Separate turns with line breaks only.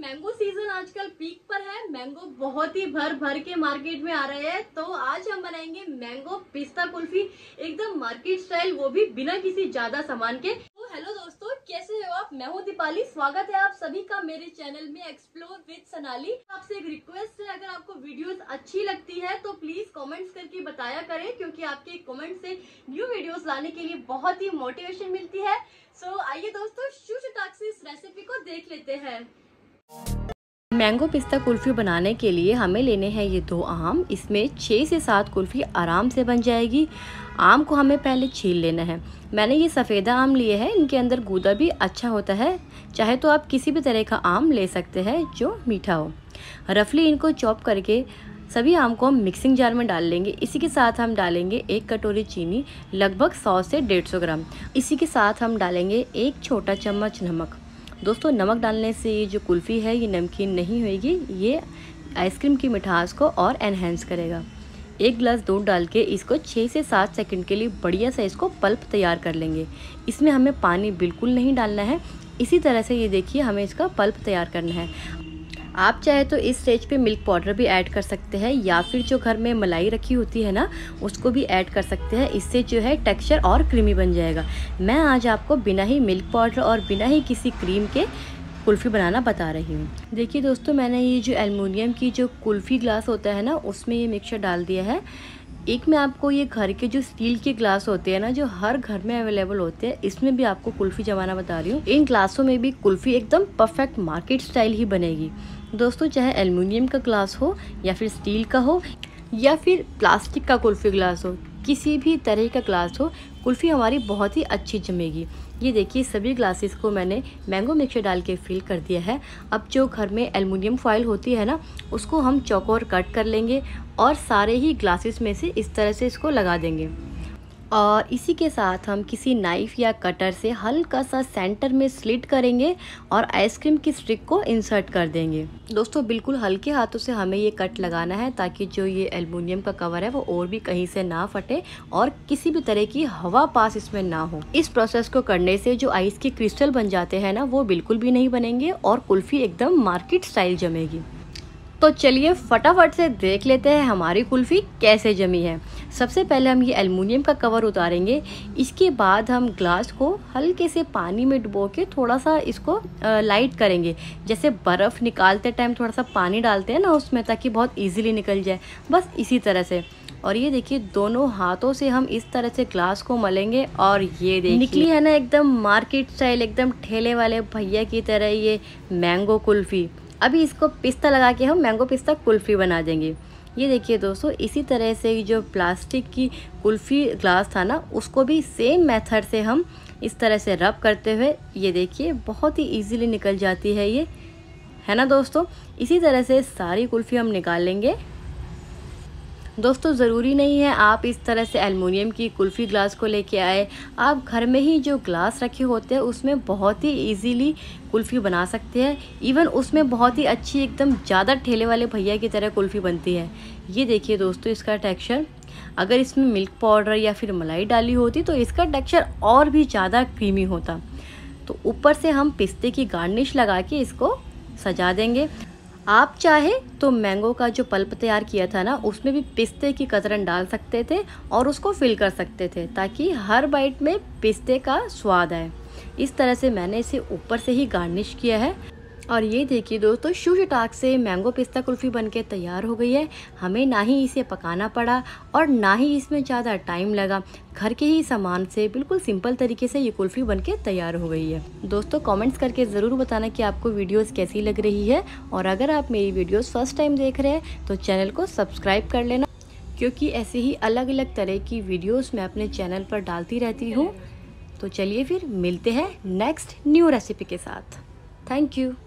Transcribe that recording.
Mango season आजकल peak पर है। मैंगो बहुत ही भर भर के मार्केट में आ रहे हैं, तो आज हम बनाएंगे मैंगो पिस्ता कुल्फी, एकदम मार्केट स्टाइल, वो भी बिना किसी ज्यादा सामान के। तो हेलो दोस्तों, कैसे हो आप? मैं हूं दीपाली, स्वागत है आप सभी का मेरे चैनल में एक्सप्लोर विद सोनाली। आपसे एक रिक्वेस्ट है, अगर आपको वीडियोस अच्छी लगती है तो प्लीज कमेंट्स करके बताया करें, क्योंकि आपके कमेंट से न्यू वीडियोस लाने के लिए बहुत ही मोटिवेशन मिलती है। सो आइए दोस्तों, शुरुआत से इस रेसिपी को देख लेते हैं। मैंगो पिस्ता कुल्फी बनाने के लिए हमें लेने हैं ये 2 आम। इसमें 6 से 7 कुल्फी आराम से बन जाएगी। आम को हमें पहले छील लेना है। मैंने ये सफ़ेदा आम लिए हैं, इनके अंदर गूदा भी अच्छा होता है। चाहे तो आप किसी भी तरह का आम ले सकते हैं जो मीठा हो। रफली इनको चॉप करके सभी आम को हम मिक्सिंग जार में डाल लेंगे। इसी के साथ हम डालेंगे 1 कटोरी चीनी, लगभग 100 से 150 ग्राम। इसी के साथ हम डालेंगे 1 छोटा चम्मच नमक। दोस्तों, नमक डालने से ये जो कुल्फ़ी है ये नमकीन नहीं होएगी, ये आइसक्रीम की मिठास को और एनहेंस करेगा। 1 गिलास दूध डाल के इसको 6 से 7 सेकंड के लिए बढ़िया से इसको पल्प तैयार कर लेंगे। इसमें हमें पानी बिल्कुल नहीं डालना है। इसी तरह से ये देखिए, हमें इसका पल्प तैयार करना है। आप चाहे तो इस स्टेज पे मिल्क पाउडर भी ऐड कर सकते हैं, या फिर जो घर में मलाई रखी होती है ना, उसको भी ऐड कर सकते हैं। इससे जो है टेक्सचर और क्रीमी बन जाएगा। मैं आज आपको बिना ही मिल्क पाउडर और बिना ही किसी क्रीम के कुल्फ़ी बनाना बता रही हूँ। देखिए दोस्तों, मैंने ये जो एल्युमिनियम की जो कुल्फ़ी ग्लास होता है ना, उसमें ये मिक्सचर डाल दिया है। एक मैं आपको ये घर के जो स्टील के ग्लास होते हैं ना, जो हर घर में अवेलेबल होते हैं, इसमें भी आपको कुल्फ़ी जमाना बता रही हूँ। इन ग्लासों में भी कुल्फ़ी एकदम परफेक्ट मार्केट स्टाइल ही बनेगी। दोस्तों, चाहे एल्युमिनियम का ग्लास हो या फिर स्टील का हो या फिर प्लास्टिक का कुल्फ़ी ग्लास हो, किसी भी तरह का ग्लास हो, कुल्फ़ी हमारी बहुत ही अच्छी जमेगी। ये देखिए, सभी ग्लासेस को मैंने मैंगो मिक्सचर डाल के फिल कर दिया है। अब जो घर में एल्युमिनियम फॉइल होती है ना, उसको हम चौकोर कट कर लेंगे और सारे ही ग्लासेस में से इस तरह से इसको लगा देंगे। और इसी के साथ हम किसी नाइफ़ या कटर से हल्का सा सेंटर में स्लिट करेंगे और आइसक्रीम की स्टिक को इंसर्ट कर देंगे। दोस्तों, बिल्कुल हल्के हाथों से हमें ये कट लगाना है, ताकि जो ये एल्युमिनियम का कवर है वो और भी कहीं से ना फटे और किसी भी तरह की हवा पास इसमें ना हो। इस प्रोसेस को करने से जो आइस के क्रिस्टल बन जाते हैं ना, वो बिल्कुल भी नहीं बनेंगे और कुल्फ़ी एकदम मार्केट स्टाइल जमेगी। तो चलिए फटाफट से देख लेते हैं हमारी कुल्फ़ी कैसे जमी है। सबसे पहले हम ये एल्युमिनियम का कवर उतारेंगे। इसके बाद हम ग्लास को हल्के से पानी में डुबो के थोड़ा सा इसको लाइट करेंगे। जैसे बर्फ़ निकालते टाइम थोड़ा सा पानी डालते हैं ना उसमें, ताकि बहुत ईजीली निकल जाए, बस इसी तरह से। और ये देखिए, दोनों हाथों से हम इस तरह से ग्लास को मलेंगे और ये देखिए निकली है ना एकदम मार्केट स्टाइल, एकदम ठेले वाले भैया की तरह ये मैंगो कुल्फ़ी। अभी इसको पिस्ता लगा के हम मैंगो पिस्ता कुल्फ़ी बना देंगे। ये देखिए दोस्तों, इसी तरह से जो प्लास्टिक की कुल्फ़ी ग्लास था ना, उसको भी सेम मेथड से हम इस तरह से रब करते हुए, ये देखिए, बहुत ही इजीली निकल जाती है ये, है ना दोस्तों। इसी तरह से सारी कुल्फ़ी हम निकाल लेंगे। दोस्तों, ज़रूरी नहीं है आप इस तरह से एल्युमिनियम की कुल्फ़ी ग्लास को लेके आए। आप घर में ही जो ग्लास रखे होते हैं उसमें बहुत ही इजीली कुल्फ़ी बना सकते हैं। इवन उसमें बहुत ही अच्छी, एकदम ज़्यादा ठेले वाले भैया की तरह कुल्फ़ी बनती है। ये देखिए दोस्तों, इसका टेक्सचर, अगर इसमें मिल्क पाउडर या फिर मलाई डाली होती तो इसका टेक्सचर और भी ज़्यादा क्रीमी होता। तो ऊपर से हम पिस्ते की गार्निश लगा के इसको सजा देंगे। आप चाहे तो मैंगो का जो पल्प तैयार किया था ना, उसमें भी पिस्ते की कतरन डाल सकते थे और उसको फिल कर सकते थे, ताकि हर बाइट में पिस्ते का स्वाद आए। इस तरह से मैंने इसे ऊपर से ही गार्निश किया है। और ये देखिए दोस्तों, शुष्क से मैंगो पिस्ता कुल्फ़ी बनके तैयार हो गई है। हमें ना ही इसे पकाना पड़ा और ना ही इसमें ज़्यादा टाइम लगा। घर के ही सामान से बिल्कुल सिंपल तरीके से ये कुल्फ़ी बनके तैयार हो गई है। दोस्तों, कमेंट्स करके ज़रूर बताना कि आपको वीडियोस कैसी लग रही है। और अगर आप मेरी वीडियोस फर्स्ट टाइम देख रहे हैं तो चैनल को सब्सक्राइब कर लेना, क्योंकि ऐसे ही अलग अलग तरह की वीडियोज़ मैं अपने चैनल पर डालती रहती हूँ। तो चलिए फिर मिलते हैं नेक्स्ट न्यू रेसिपी के साथ। Thank you.